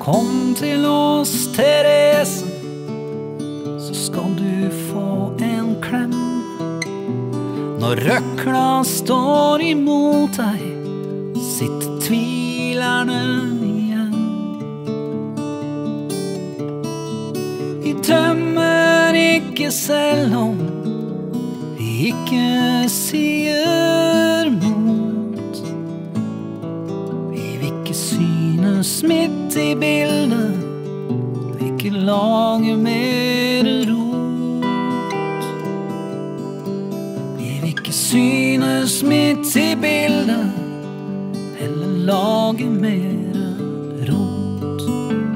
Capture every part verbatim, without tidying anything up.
Kom til oss, Therese, så skal du få en klem. Når røkla står imot deg, sitter tvilerne igjen. Vi drømmer ikke selv om vi ikke sier mot. Vi vil ikke synes midt i bildet, vil ikke lage mer rot. Vi vil ikke synes midt i bildet, eller lage mer rot.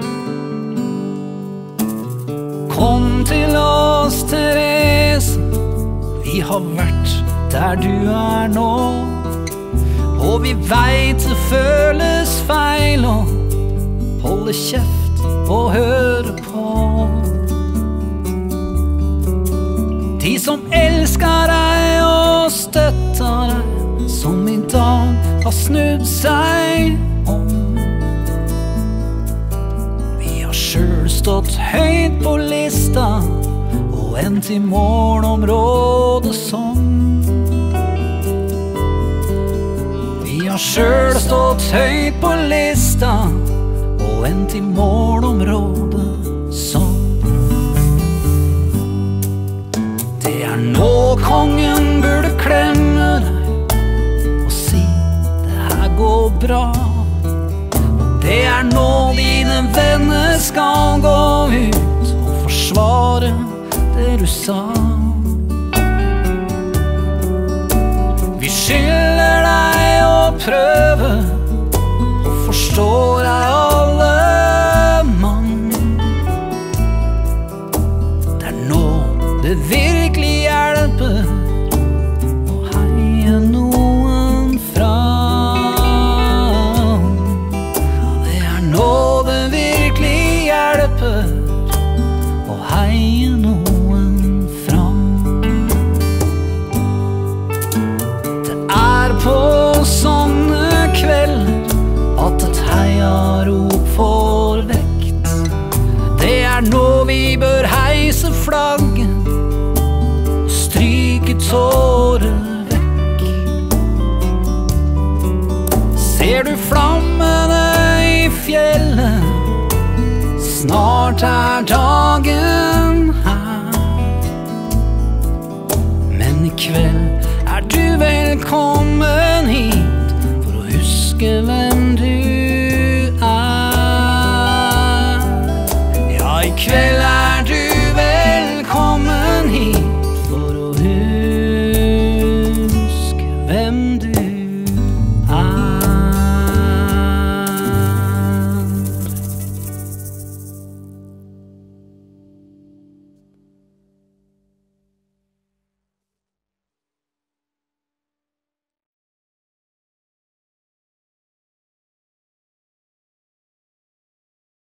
Kom til oss, Therese, vi har vært der du er nå. Og vi vet det føles feil å holde kjeft og høre på. De som elsker deg og støtter deg, som i dag har snudd seg om. Vi har selv stått høyt på lista og endt i målområdet sånn. Vi har selv stått høyt på lista og endt i målområdet sånn. Det er nå kongen burde klemme deg og si det her går bra. Og det er nå dine venner skal gå ut og forsvare det du sa. Vi skylder deg å prøve og forstå deg alle mann. Det er nå det virkelig hjelper å heie noen fram. Det er nå det virkelig hjelper å heie noen fram. Det er på sånne kvelder at et heiarop får vekt. Det er nå vi bør heise flagget og stryke tårer vekk. Ser du flammene i fjellet, snart er dagen her. Men i kveld er du velkommen